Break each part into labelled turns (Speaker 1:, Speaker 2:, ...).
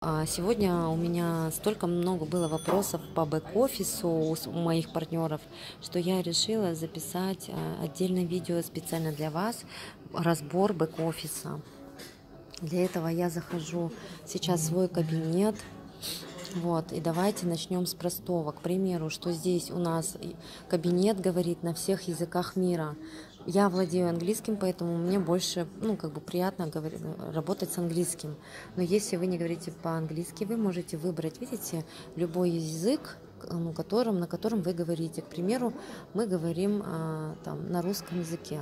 Speaker 1: Сегодня у меня столько много было вопросов по бэк-офису у моих партнеров, что я решила записать отдельное видео специально для вас, разбор бэк-офиса. Для этого я захожу сейчас в свой кабинет. Вот, и давайте начнем с простого. К примеру, что здесь у нас кабинет говорит на всех языках мира. Я владею английским, поэтому мне больше, приятно работать с английским. Но если вы не говорите по-английски, вы можете выбрать, видите, любой язык, на котором вы говорите. К примеру, мы говорим на русском языке.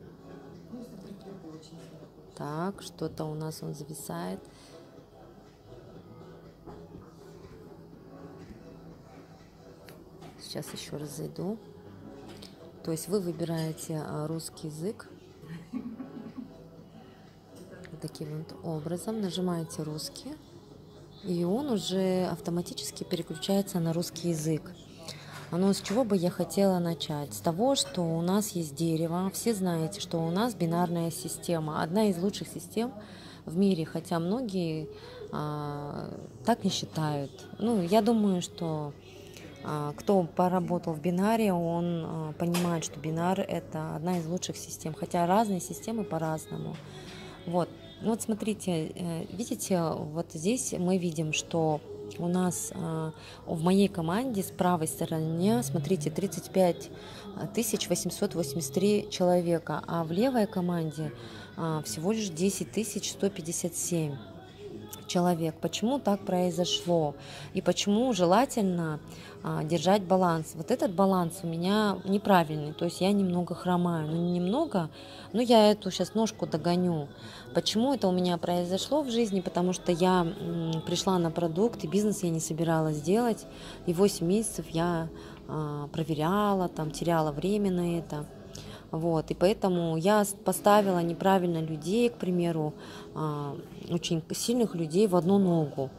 Speaker 1: Так, что-то у нас он зависает. Сейчас еще раз зайду. То есть вы выбираете русский язык. Вот таким вот образом нажимаете русский. И он уже автоматически переключается на русский язык. Но с чего бы я хотела начать? С того, что у нас есть дерево. Все знаете, что у нас бинарная система. Одна из лучших систем в мире, хотя многие так не считают. Я думаю, что кто поработал в бинаре, он понимает, что бинар – это одна из лучших систем, хотя разные системы по-разному. Вот смотрите, видите, вот здесь мы видим, что у нас в моей команде с правой стороны, смотрите, 35 883 человека, а в левой команде всего лишь 10 157 человек. Почему так произошло и почему желательно держать баланс? Вот этот баланс у меня неправильный, то есть я немного хромаю, немного, но я эту сейчас ножку догоню. Почему это у меня произошло в жизни? Потому что я пришла на продукт, и бизнес я не собиралась делать, и 8 месяцев я проверяла, теряла время на это. Вот, и поэтому я поставила неправильно людей, к примеру, очень сильных людей в одну ногу.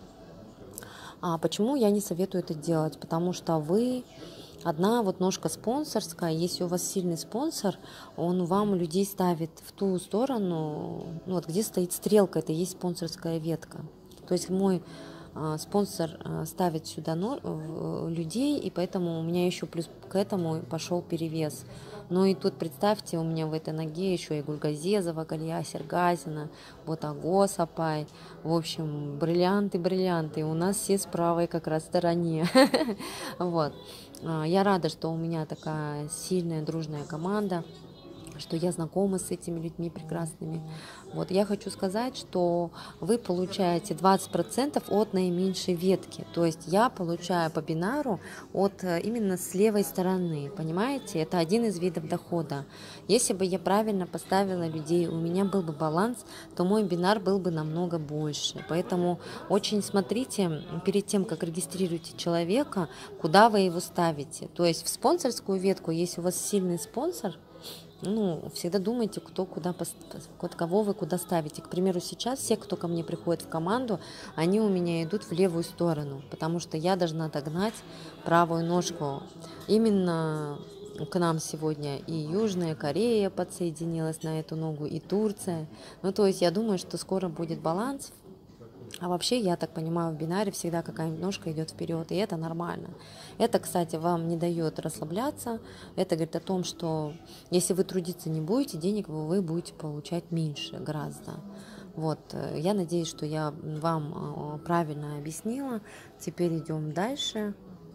Speaker 1: Почему я не советую это делать? Потому что одна ножка спонсорская, если у вас сильный спонсор, он вам людей ставит в ту сторону, где стоит стрелка, это и есть спонсорская ветка. То есть мой спонсор ставит сюда людей, и поэтому у меня еще плюс к этому пошел перевес. И тут, представьте, у меня в этой ноге еще и Гульгазезова, Галия Сергазина, Ботагос Апай. В общем, бриллианты. У нас все с правой как раз стороне. Вот. Я рада, что у меня такая сильная, дружная команда, что я знакома с этими людьми прекрасными. Вот, я хочу сказать, что вы получаете 20% от наименьшей ветки. То есть я получаю по бинару именно с левой стороны. Понимаете? Это один из видов дохода. Если бы я правильно поставила людей, у меня был бы баланс, то мой бинар был бы намного больше. Поэтому очень смотрите перед тем, как регистрируете человека, куда вы его ставите. То есть в спонсорскую ветку, если у вас сильный спонсор, всегда думайте, кого вы куда ставите. К примеру, сейчас все, кто ко мне приходит в команду, они у меня идут в левую сторону, потому что я должна догнать правую ножку. Именно к нам сегодня и Южная Корея подсоединилась на эту ногу, и Турция. То есть я думаю, что скоро будет баланс. А вообще, я так понимаю, в бинаре всегда какая-нибудь ножка идет вперед, и это нормально. Это, кстати, вам не дает расслабляться. Это говорит о том, что если вы трудиться не будете, денег вы будете получать меньше гораздо. Вот, я надеюсь, что я вам правильно объяснила. Теперь идем дальше.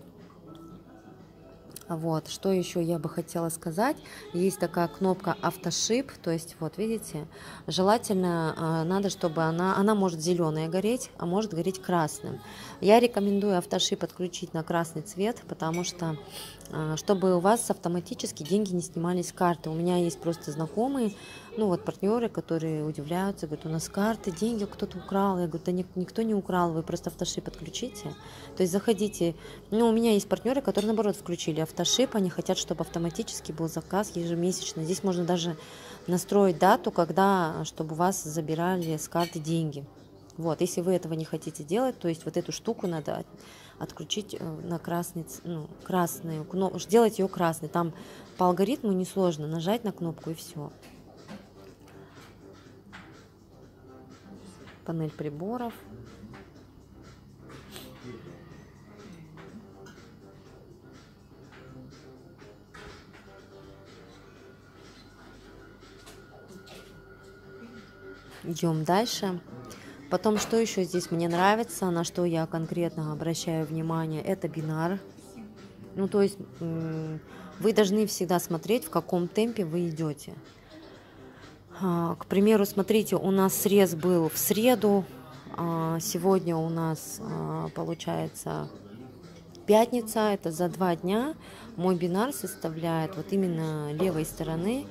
Speaker 1: Вот, что еще я бы хотела сказать, есть такая кнопка автошип, то есть вот видите, желательно надо, чтобы она может зеленая гореть, а может гореть красным. Я рекомендую автошип отключить на красный цвет, потому что чтобы у вас автоматически деньги не снимались с карты. У меня есть просто знакомые, партнеры, которые удивляются, говорят, у нас карты, деньги кто-то украл. Я говорю, да никто не украл, вы просто автошип отключите. То есть заходите, у меня есть партнеры, которые наоборот включили автошип, они хотят, чтобы автоматически был заказ ежемесячно. Здесь можно даже настроить дату, чтобы у вас забирали с карты деньги. Вот, если вы этого не хотите делать, то есть вот эту штуку надо отключить на красную кнопку, сделать ее красной. Там по алгоритму несложно нажать на кнопку и все. Панель приборов. Идем дальше. Потом, что еще здесь мне нравится, на что я конкретно обращаю внимание, это бинар. Ну, то есть вы должны всегда смотреть, в каком темпе вы идете. К примеру, смотрите, у нас срез был в среду, сегодня у нас получается пятница, это за 2 дня мой бинар составляет вот именно левой стороны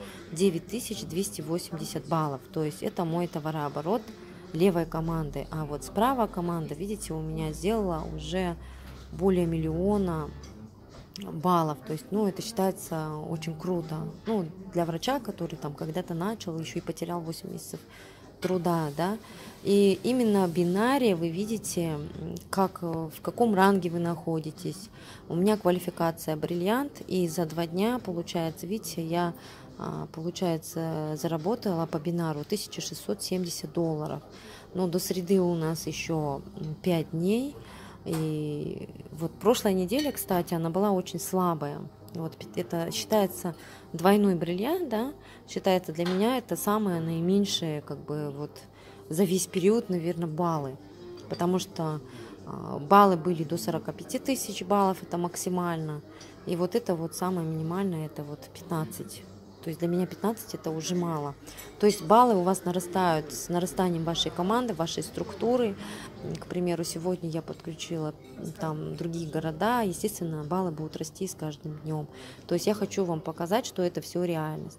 Speaker 1: 9280 баллов. То есть это мой товарооборот левой команды. А вот справа команда, видите, у меня сделала уже более 1 миллиона баллов. То есть, ну, это считается очень круто. Ну, для врача, который там когда-то начал, еще и потерял 8 месяцев труда, да. И именно в бинаре вы видите, как, в каком ранге вы находитесь. У меня квалификация бриллиант, и за 2 дня, получается, видите, я, получается, заработала по бинару 1670 долларов. Но до среды у нас еще 5 дней. И вот прошлая неделя, кстати, она была очень слабая. Вот это считается двойной бриллиант, да, считается для меня это самые наименьшие, как бы, вот за весь период, наверное, баллы. Потому что баллы были до 45 тысяч баллов, это максимально. И вот это вот самое минимальное, это вот 15. То есть для меня 15 это уже мало. То есть баллы у вас нарастают с нарастанием вашей команды, вашей структуры. К примеру, сегодня я подключила там другие города. Естественно, баллы будут расти с каждым днем. То есть я хочу вам показать, что это все реальность.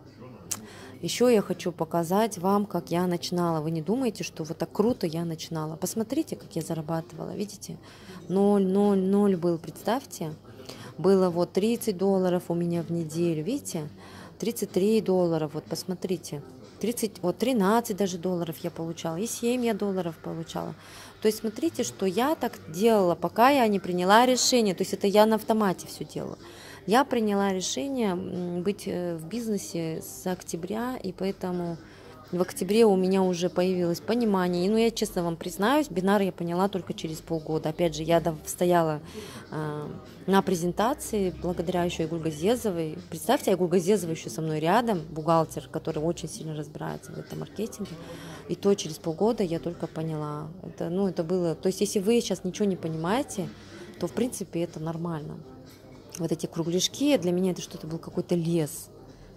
Speaker 1: Еще я хочу показать вам, как я начинала. Вы не думаете, что вот так круто я начинала. Посмотрите, как я зарабатывала. Видите? 0, 0, 0 был, представьте. Было вот 30 долларов у меня в неделю. Видите? 33 доллара, вот посмотрите, 30, вот 13 даже долларов я получала, и 7 я долларов получала. То есть смотрите, что я так делала, пока я не приняла решение, то есть это я на автомате все делала. Я приняла решение быть в бизнесе с октября, и поэтому в октябре у меня уже появилось понимание. И, ну, я честно вам признаюсь, бинар я поняла только через полгода. Опять же, я стояла на презентации благодаря еще Айгуль Газезовой. Представьте, Айгуль Газезова еще со мной рядом, бухгалтер, который очень сильно разбирается в этом маркетинге. И то через полгода я только поняла. Это, ну, это было... То есть если вы сейчас ничего не понимаете, то в принципе это нормально. Вот эти кругляшки, для меня это что-то был какой-то лес.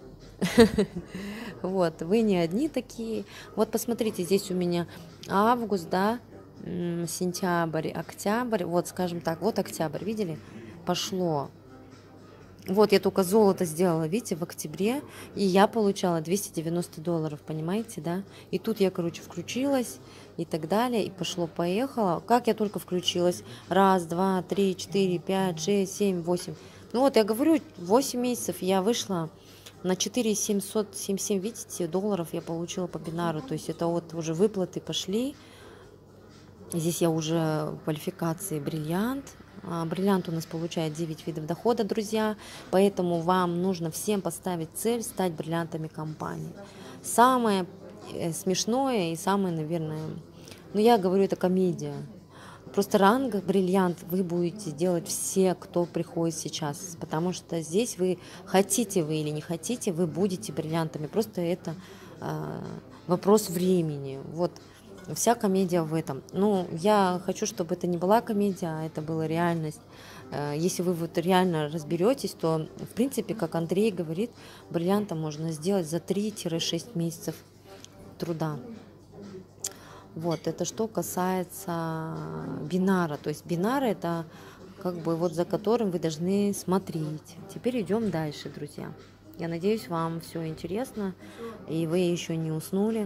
Speaker 1: Вот, вы не одни такие. Вот посмотрите, здесь у меня август, да, сентябрь, октябрь. Вот, скажем так, вот октябрь, видели? Пошло. Вот я только золото сделала, видите, в октябре, и я получала 290 долларов, понимаете, да? И тут я, короче, включилась и так далее, и пошло-поехало. Как я только включилась? 1, 2, 3, 4, 5, 6, 7, 8. Ну вот, я говорю, 8 месяцев я вышла на 4777, видите, долларов я получила по бинару. То есть это вот уже выплаты пошли. Здесь я уже в квалификации бриллиант. Бриллиант у нас получает 9 видов дохода, друзья. Поэтому вам нужно всем поставить цель стать бриллиантами компании. Самое смешное и самое, наверное, ну я говорю, это комедия. Просто ранг бриллиант вы будете делать все, кто приходит сейчас. Потому что здесь вы, хотите вы или не хотите, вы будете бриллиантами. Просто это вопрос времени. Вот вся комедия в этом. Ну, я хочу, чтобы это не была комедия, а это была реальность. Если вы вот реально разберетесь, то, в принципе, как Андрей говорит, бриллианта можно сделать за 3-6 месяцев труда. Вот, это что касается бинара. То есть бинар это как бы вот за которым вы должны смотреть. Теперь идем дальше, друзья. Я надеюсь, вам все интересно, и вы еще не уснули.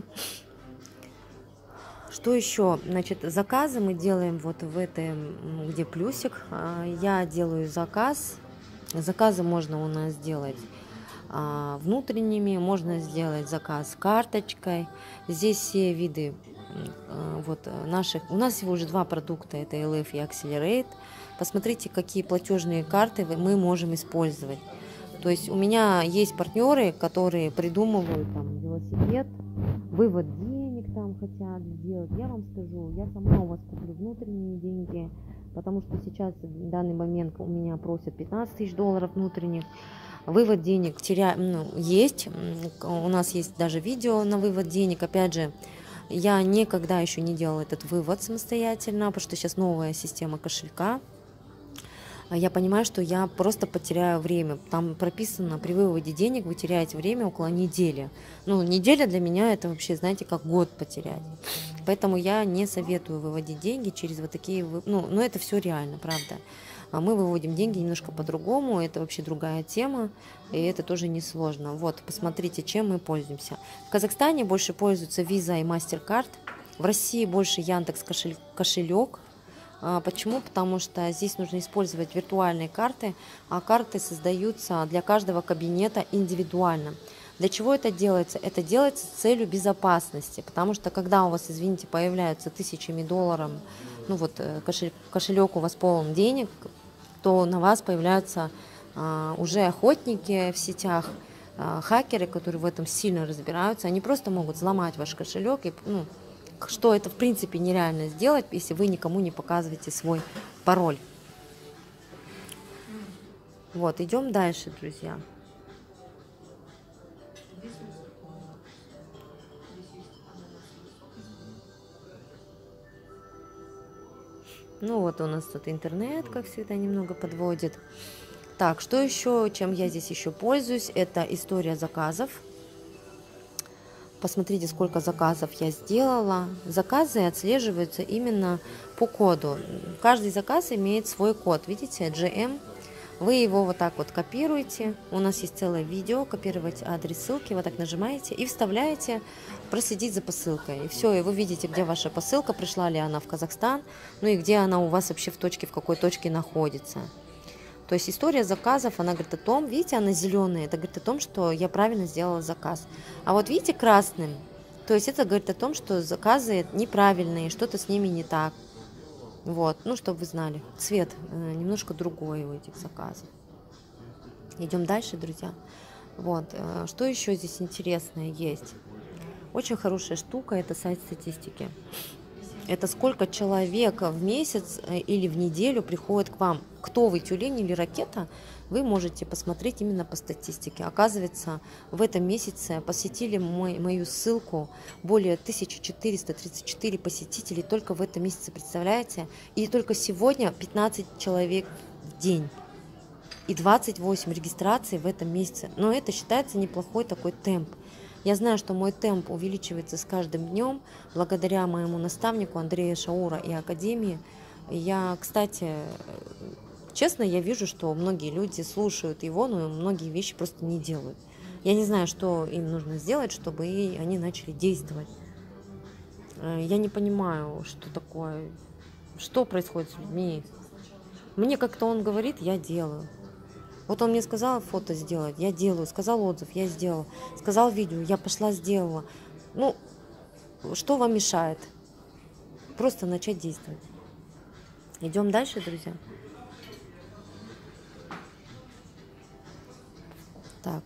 Speaker 1: Что еще? Значит, заказы мы делаем вот в этом, где плюсик. Я делаю заказ. Заказы можно у нас сделать внутренними, можно сделать заказ карточкой. Здесь все виды вот наших. У нас всего уже 2 продукта, это LF и Accelerate. Посмотрите, какие платежные карты мы можем использовать. То есть у меня есть партнеры, которые придумывают там велосипед, вывод денег там хотят сделать. Я вам скажу, я сама у вас куплю внутренние деньги, потому что сейчас в данный момент у меня просят 15 тысяч долларов внутренних. Вывод денег есть, у нас есть даже видео на вывод денег. Опять же, Я никогда еще не делала этот вывод самостоятельно, потому что сейчас новая система кошелька. Я понимаю, что я просто потеряю время. Там прописано, при выводе денег вы теряете время около недели. Ну, неделя для меня это вообще, знаете, как год потерять. Поэтому я не советую выводить деньги через вот такие... Ну, но это все реально, правда. Мы выводим деньги немножко по-другому, это вообще другая тема, и это тоже несложно. Вот, посмотрите, чем мы пользуемся. В Казахстане больше пользуются Visa и MasterCard, в России больше Яндекс кошелек. Почему? Потому что здесь нужно использовать виртуальные карты, а карты создаются для каждого кабинета индивидуально. Для чего это делается? Это делается с целью безопасности, потому что когда у вас, извините, появляются тысячами долларов, ну вот кошелек у вас полон денег, то на вас появляются уже охотники в сетях, хакеры, которые в этом сильно разбираются. Они просто могут взломать ваш кошелек, и, ну, что это в принципе нереально сделать, если вы никому не показываете свой пароль. Вот, идем дальше, друзья. Ну вот у нас тут интернет, как всегда, немного подводит. Так, что еще, чем я здесь еще пользуюсь, это история заказов. Посмотрите, сколько заказов я сделала. Заказы отслеживаются именно по коду. Каждый заказ имеет свой код. Видите, GM. Вы его вот так вот копируете. У нас есть целое видео. Копировать адрес ссылки. Вот так нажимаете и вставляете проследить за посылкой. И все, и вы видите, где ваша посылка, пришла ли она в Казахстан, ну и где она у вас вообще в точке, в какой точке находится. То есть история заказов, она говорит о том, видите, она зеленая, это говорит о том, что я правильно сделала заказ. А вот видите, красным, то есть это говорит о том, что заказы неправильные, что-то с ними не так. Вот, ну, чтобы вы знали, цвет немножко другой у этих заказов. Идем дальше, друзья. Вот, что еще здесь интересное есть? Очень хорошая штука, это сайт статистики. Это сколько человек в месяц или в неделю приходит к вам. Кто вы, тюлень или ракета, вы можете посмотреть именно по статистике. Оказывается, в этом месяце посетили мою ссылку более 1434 посетителей только в этом месяце, представляете? И только сегодня 15 человек в день. И 28 регистраций в этом месяце. Но это считается неплохой такой темп. Я знаю, что мой темп увеличивается с каждым днем благодаря моему наставнику Андрею Шаура и Академии. Я, кстати, честно, я вижу, что многие люди слушают его, но многие вещи просто не делают. Я не знаю, что им нужно сделать, чтобы они начали действовать. Я не понимаю, что такое, что происходит с людьми. Мне как-то он говорит, я делаю. Вот он мне сказал фото сделать, я делаю. Сказал отзыв, я сделала. Сказал видео, я пошла сделала. Ну, что вам мешает? Просто начать действовать. Идем дальше, друзья. Так.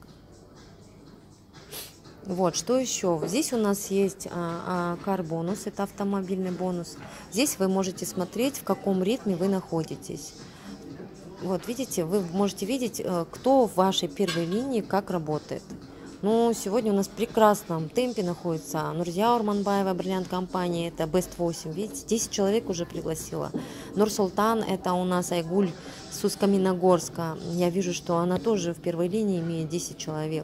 Speaker 1: Вот, что еще? Здесь у нас есть кар-бонус, это автомобильный бонус. Здесь вы можете смотреть, в каком ритме вы находитесь. Вот, видите, вы можете видеть, кто в вашей первой линии как работает. Ну, сегодня у нас в прекрасном темпе находится Нурзия Урманбаева, бриллиант-компания, это Best 8, видите, 10 человек уже пригласила. Нур-Султан, это у нас Айгуль с Усть-Каменогорска, я вижу, что она тоже в первой линии имеет 10 человек.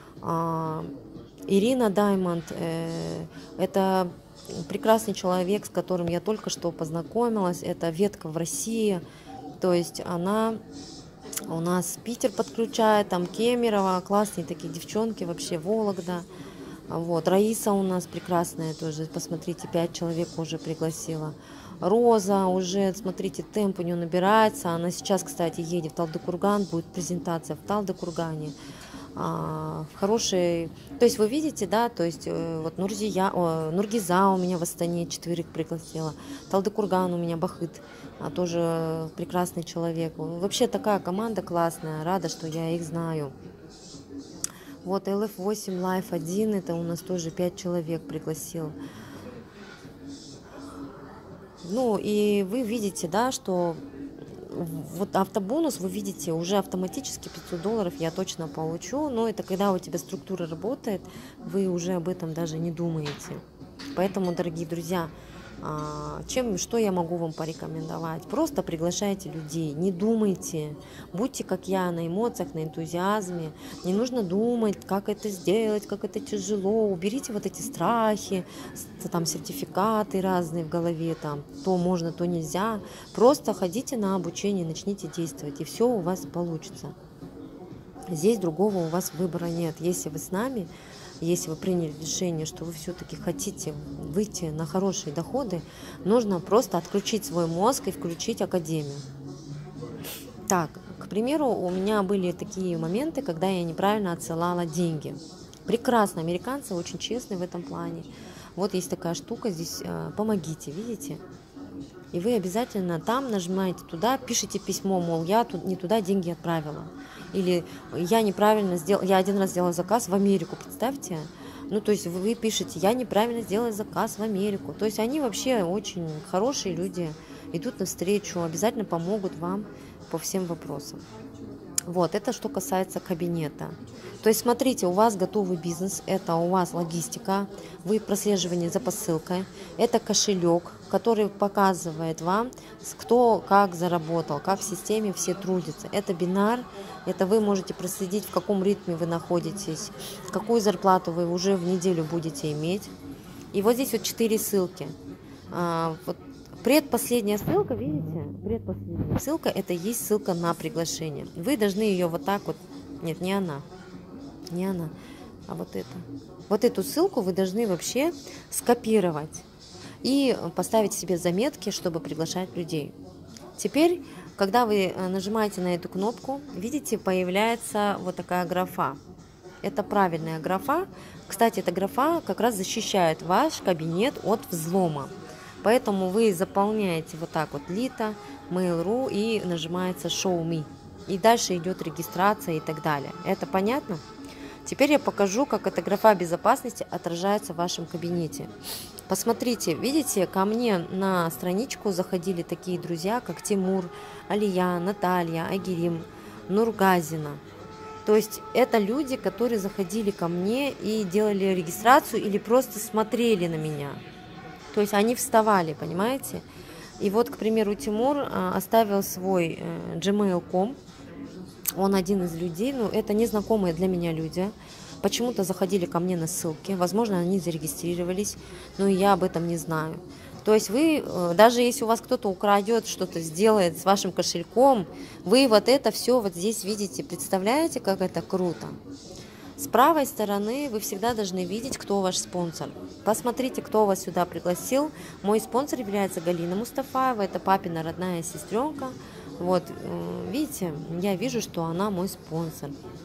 Speaker 1: Ирина Даймонд, это прекрасный человек, с которым я только что познакомилась, это ветка в России. То есть она у нас Питер подключает, там Кемерово, классные такие девчонки, вообще Вологда. Вот, Раиса у нас прекрасная тоже, посмотрите, 5 человек уже пригласила. Роза уже, смотрите, темп у нее набирается. Она сейчас, кстати, едет в Талдыкурган, будет презентация в Талдыкургане. Хороший, то есть вы видите, да, то есть вот Нургиза у меня в Астане 4 пригласила, Талдыкурган у меня Бахыт, тоже прекрасный человек. Вообще такая команда классная, рада, что я их знаю. Вот LF8 Life 1, это у нас тоже 5 человек пригласил. Ну и вы видите, да, что вот автобонус, вы видите, уже автоматически $500 я точно получу, но это когда у тебя структура работает, вы уже об этом даже не думаете. Поэтому, дорогие друзья, что я могу вам порекомендовать? Просто приглашайте людей, не думайте, будьте как я, на эмоциях, на энтузиазме. Не нужно думать, как это сделать, как это тяжело. Уберите вот эти страхи, там сертификаты разные в голове, там то можно, то нельзя. Просто ходите на обучение, начните действовать, и все у вас получится. Здесь другого у вас выбора нет. Если вы с нами, если вы приняли решение, что вы все-таки хотите выйти на хорошие доходы, нужно просто отключить свой мозг и включить академию. Так, к примеру, у меня были такие моменты, когда я неправильно отсылала деньги. Прекрасно, американцы очень честны в этом плане. Вот есть такая штука, здесь помогите, видите? И вы обязательно там нажимаете туда, пишите письмо, мол, я тут не туда деньги отправила. Или я неправильно сделала, я один раз сделала заказ в Америку, представьте. Ну, то есть вы пишете, я неправильно сделала заказ в Америку. То есть они вообще очень хорошие люди, идут навстречу, обязательно помогут вам по всем вопросам. Вот, это что касается кабинета. То есть, смотрите, у вас готовый бизнес, это у вас логистика, вы прослеживание за посылкой, это кошелек, который показывает вам, кто как заработал, как в системе все трудятся. Это бинар, это вы можете проследить, в каком ритме вы находитесь, какую зарплату вы уже в неделю будете иметь. И вот здесь вот 4 ссылки. Вот предпоследняя ссылка, видите? Предпоследняя ссылка, это есть ссылка на приглашение. Вы должны ее вот так вот, нет, не она, а вот это. Вот эту ссылку вы должны вообще скопировать и поставить себе заметки, чтобы приглашать людей. Теперь, когда вы нажимаете на эту кнопку, видите, появляется вот такая графа. Это правильная графа. Кстати, эта графа как раз защищает ваш кабинет от взлома. Поэтому вы заполняете вот так вот Lita, Mail.ru и нажимается Show Me. И дальше идет регистрация и так далее. Это понятно? Теперь я покажу, как эта графа безопасности отражается в вашем кабинете. Посмотрите, видите, ко мне на страничку заходили такие друзья, как Тимур, Алия, Наталья, Агирим, Нургазина. То есть это люди, которые заходили ко мне и делали регистрацию или просто смотрели на меня. То есть они вставали, понимаете? И вот, к примеру, Тимур оставил свой gmail.com. Он один из людей, но это незнакомые для меня люди. Почему-то заходили ко мне на ссылки. Возможно, они зарегистрировались, но я об этом не знаю. То есть вы, даже если у вас кто-то украдет, что-то сделает с вашим кошельком, вы вот это все вот здесь видите. Представляете, как это круто? С правой стороны вы всегда должны видеть, кто ваш спонсор. Посмотрите, кто вас сюда пригласил. Мой спонсор является Галина Мустафаева. Это папина родная сестренка. Вот, видите, я вижу, что она мой спонсор.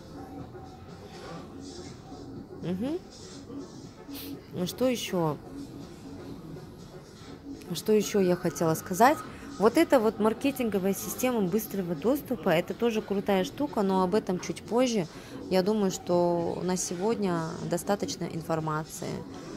Speaker 1: Угу. Что еще? Что еще я хотела сказать? Вот эта вот маркетинговая система быстрого доступа, это тоже крутая штука, но об этом чуть позже. Я думаю, что на сегодня достаточно информации.